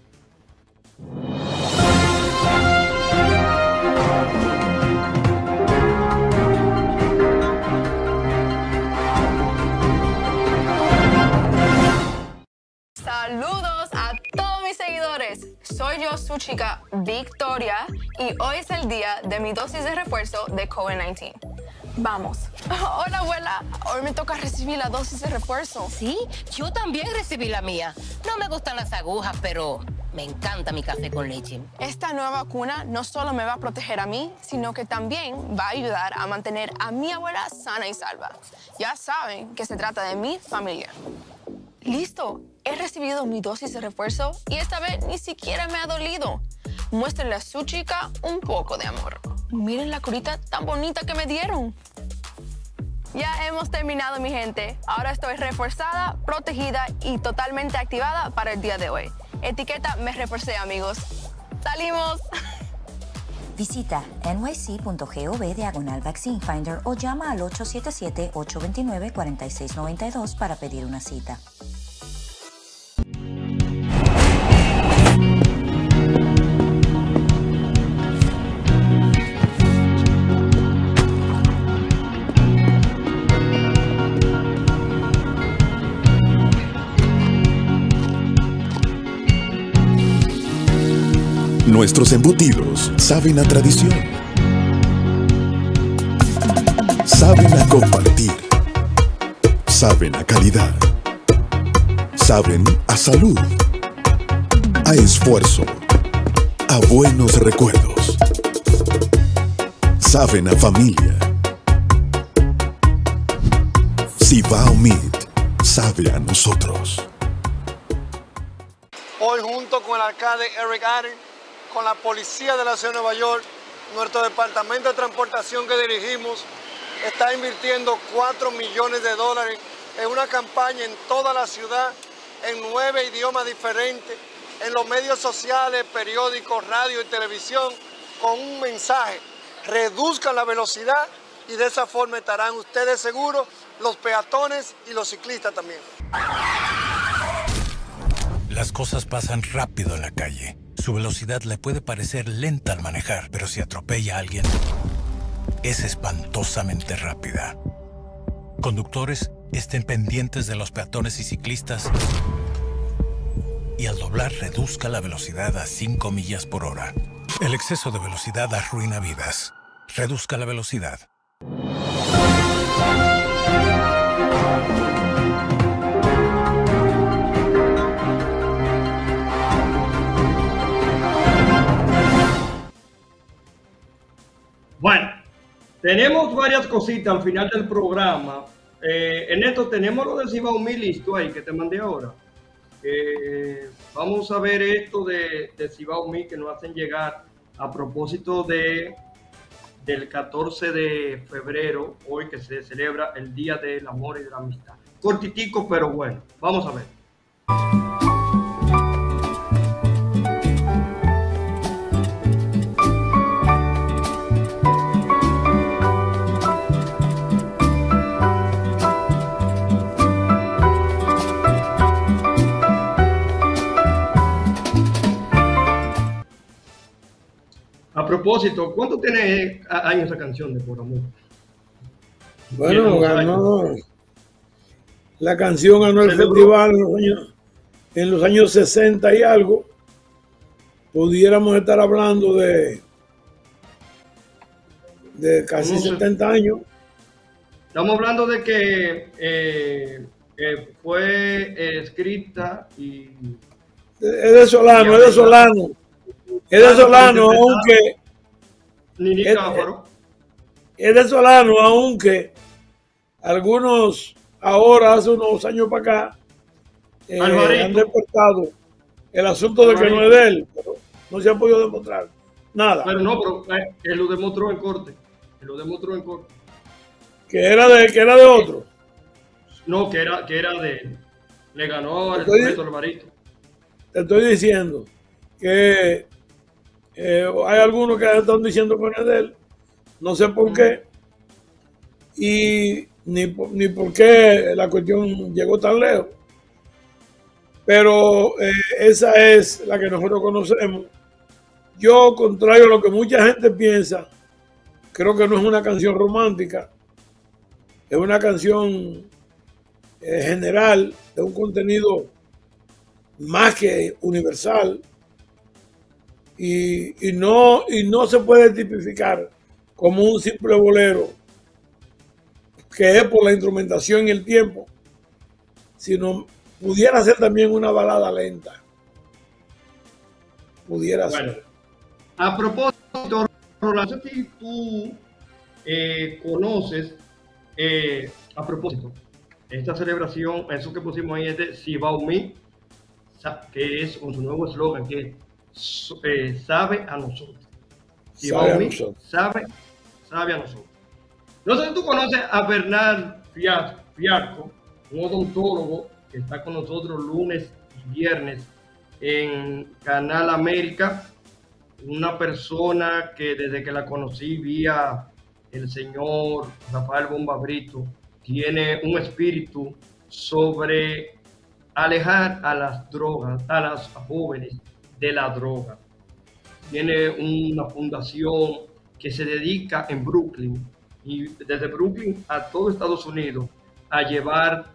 Saludos a todos mis seguidores. Soy yo, su chica Victoria, y hoy es el día de mi dosis de refuerzo de COVID-19. Vamos. Hola, abuela. Hoy me toca recibir la dosis de refuerzo. Sí, yo también recibí la mía. No me gustan las agujas, pero me encanta mi café con leche. Esta nueva vacuna no solo me va a proteger a mí, sino que también va a ayudar a mantener a mi abuela sana y salva. Ya saben que se trata de mi familia. Listo. He recibido mi dosis de refuerzo y esta vez ni siquiera me ha dolido. Muéstrenle a su chica un poco de amor. Miren la curita tan bonita que me dieron. Ya hemos terminado, mi gente. Ahora estoy reforzada, protegida y totalmente activada para el día de hoy. Etiqueta me reforcé, amigos. ¡Salimos! Visita nyc.gov/Vaccine Finder o llama al 877-829-4692 para pedir una cita. Nuestros embutidos saben a tradición, saben a compartir, saben a calidad, saben a salud, a esfuerzo, a buenos recuerdos, saben a familia. Cibao Meat sabe a nosotros. Hoy, junto con el alcalde Eric Adams, con la policía de la ciudad de Nueva York, nuestro departamento de transportación que dirigimos está invirtiendo $4 millones en una campaña en toda la ciudad, en 9 idiomas diferentes, en los medios sociales, periódicos, radio y televisión, con un mensaje: reduzcan la velocidad, y de esa forma estarán ustedes seguros, los peatones y los ciclistas también. Las cosas pasan rápido en la calle. Su velocidad le puede parecer lenta al manejar, pero si atropella a alguien, es espantosamente rápida. Conductores, estén pendientes de los peatones y ciclistas y al doblar reduzca la velocidad a 5 millas por hora. El exceso de velocidad arruina vidas. Reduzca la velocidad. Bueno, tenemos varias cositas al final del programa. En esto tenemos lo de Cibao Meat listo ahí, que te mandé ahora. Vamos a ver esto de Cibao Meat que nos hacen llegar a propósito del 14 de febrero, hoy que se celebra el Día del Amor y de la Amistad. Cortitico, pero bueno, vamos a ver. A propósito, ¿cuánto tiene años esa canción de Por Amor? Bueno, ganó La canción ganó el festival en los años 60 y algo. Pudiéramos estar hablando de casi 70 años. Estamos hablando de que fue escrita y... Es de Solano, aunque... Es de Solano, aunque algunos ahora, hace unos años para acá, han deportado el asunto de que no es de él, pero no se ha podido demostrar nada. Pero él lo demostró en corte. Que era de otro. No, que era de él. Le ganó al Alvarito. Te estoy diciendo que hay algunos que están diciendo que no es de él. No sé por qué. Y ni por qué la cuestión llegó tan lejos. Pero esa es la que nosotros conocemos. Yo, contrario a lo que mucha gente piensa, creo que no es una canción romántica. Es una canción general, de un contenido más que universal. Y no se puede tipificar como un simple bolero que es por la instrumentación y el tiempo, sino pudiera ser también una balada lenta. Pudiera ser. A propósito, Rolando, si tú conoces, a propósito, esta celebración, eso que pusimos ahí es de Cibao Me, que es con su nuevo eslogan, que sabe a nosotros. Cibao Me, sabe a nosotros. No sé si tú conoces a Bernard Fialco, un odontólogo que está con nosotros lunes y viernes en Canal América. Una persona que desde que la conocí vía el señor Rafael Bomba Brito, tiene un espíritu sobre alejar a las drogas, a las jóvenes de la droga. Tiene una fundación que se dedica en Brooklyn, y desde Brooklyn a todo Estados Unidos, a llevar,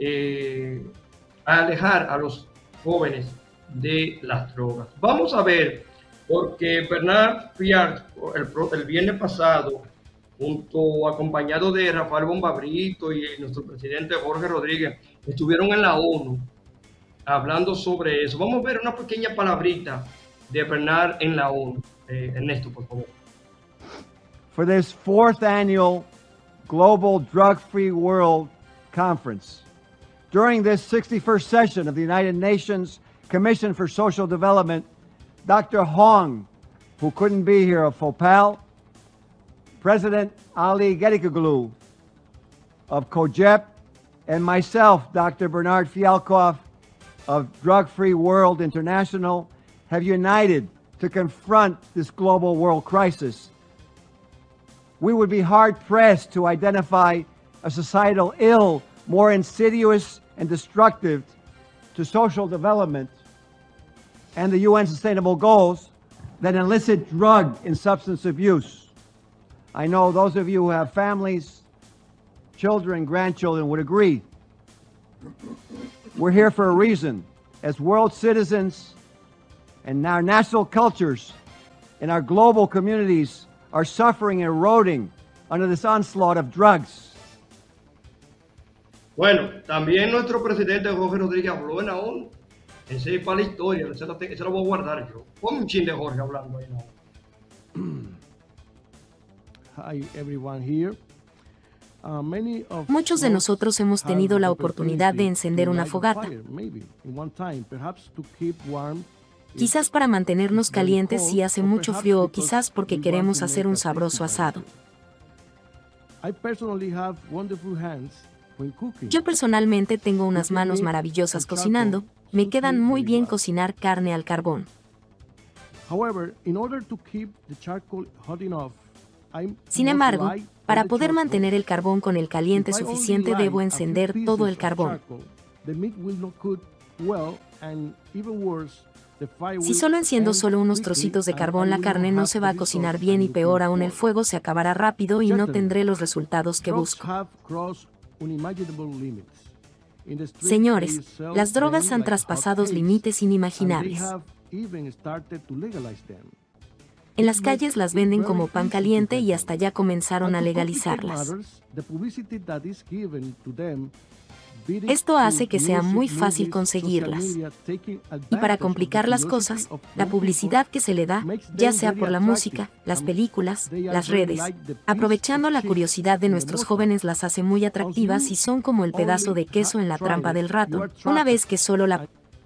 a alejar a los jóvenes de las drogas. Vamos a ver, porque Bernard Fialco el viernes pasado, acompañado de Rafael Bomba Brito y nuestro presidente Jorge Rodríguez, estuvieron en la ONU hablando sobre eso. Vamos a ver una pequeña palabrita de Bernard en la ONU. Ernesto, por favor. For this 4th annual Global Drug-Free World Conference. During this 61st session of the United Nations Commission for Social Development, Dr. Hong, who couldn't be here, of FOPAL, President Ali Gedikoglu of COGEP, and myself, Dr. Bernard Fialkov of Drug Free World International, have united to confront this global world crisis. We would be hard-pressed to identify a societal ill more insidious and destructive to social development and the UN Sustainable Goals than illicit drug and substance abuse. I know those of you who have families, children, grandchildren would agree. We're here for a reason. As world citizens and our national cultures and our global communities are suffering and eroding under this onslaught of drugs. Bueno, también nuestro presidente Jorge Rodríguez habló en la ONU. Ese es para la historia, ese lo voy a guardar yo. Ponme un chin de Jorge hablando ahí en la ONU. Hi everyone here. Muchos de nosotros hemos tenido la oportunidad de encender una fogata, quizás para mantenernos calientes si hace mucho frío o quizás porque queremos hacer un sabroso asado. Yo personalmente tengo unas manos maravillosas cocinando, me quedan muy bien cocinar carne al carbón. Sin embargo, para poder mantener el carbón con el caliente suficiente debo encender todo el carbón. Si solo enciendo solo unos trocitos de carbón, la carne no se va a cocinar bien y peor aún el fuego se acabará rápido y no tendré los resultados que busco. Señores, las drogas han traspasado límites inimaginables. En las calles las venden como pan caliente y hasta ya comenzaron a legalizarlas. Esto hace que sea muy fácil conseguirlas. Y para complicar las cosas, la publicidad que se le da, ya sea por la música, las películas, las redes, aprovechando la curiosidad de nuestros jóvenes, las hace muy atractivas y son como el pedazo de queso en la trampa del ratón, una vez que solo la...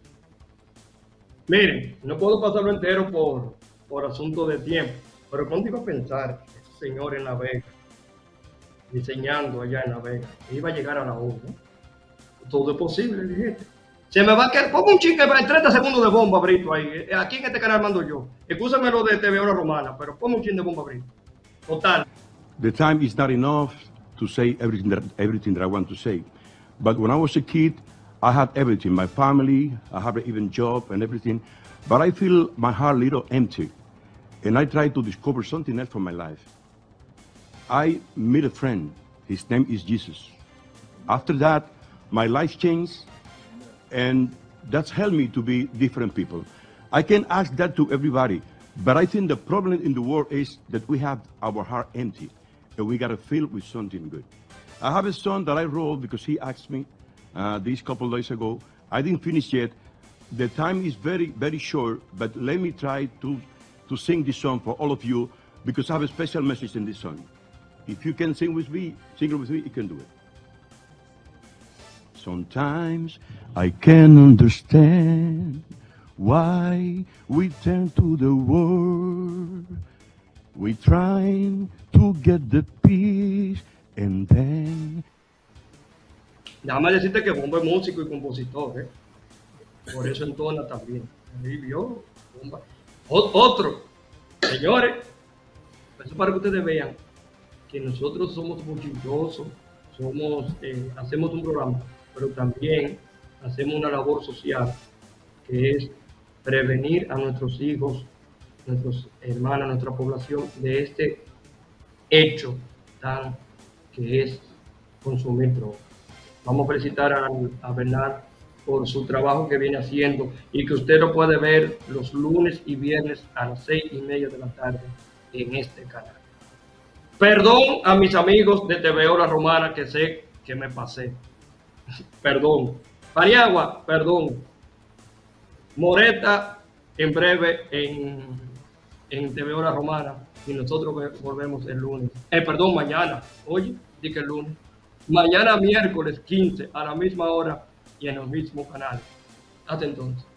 Miren, no puedo pasarlo entero por asunto de tiempo, pero ¿cuándo iba a pensar ese señor en La Vega, diseñando allá en La Vega, que iba a llegar a la ONU? Todo es posible, dijiste. Se me va a quedar, pongo un chingue, 30 segundos de bomba, Brito, ahí. Aquí en este canal mando yo. Excúsame lo de TV Hora Romana, pero pongo un chingue de bomba, Brito. Total. The time is not enough to say everything that I want to say. But when I was a kid, I had everything. My family, I have an even job and everything. But I feel my heart a little empty. And I try to discover something else for my life. I met a friend. His name is Jesus. After that, my life changed, and that's helped me to be different people. I can ask that to everybody, but I think the problem in the world is that we have our heart empty, and we got to fill with something good. I have a song that I wrote because he asked me this couple of days ago. I didn't finish yet. The time is very, very short, but let me try to sing this song for all of you because I have a special message in this song. If you can sing with me, you can do it. Sometimes I can't understand why we turn to the world. We trying to get the peace and then... Déjame decirte que Bomba es músico y compositor, Por eso entona también. Ahí vio, Bomba. Otro, señores, eso para que ustedes vean que nosotros somos bulliciosos, hacemos un programa, pero también hacemos una labor social, que es prevenir a nuestros hijos, nuestros hermanos, nuestra población, de este hecho tan que es consumir droga. Vamos a felicitar a Bernard por su trabajo que viene haciendo y que usted lo puede ver los lunes y viernes a las 6:30 de la tarde en este canal. Perdón a mis amigos de TV Hora Romana, que sé que me pasé. Perdón. Paniagua, perdón. Moreta, en breve en TV Hora Romana. Y nosotros volvemos el lunes. Perdón, mañana. Oye, di que el lunes. Mañana miércoles 15 a la misma hora y en el mismo canal. Hasta entonces.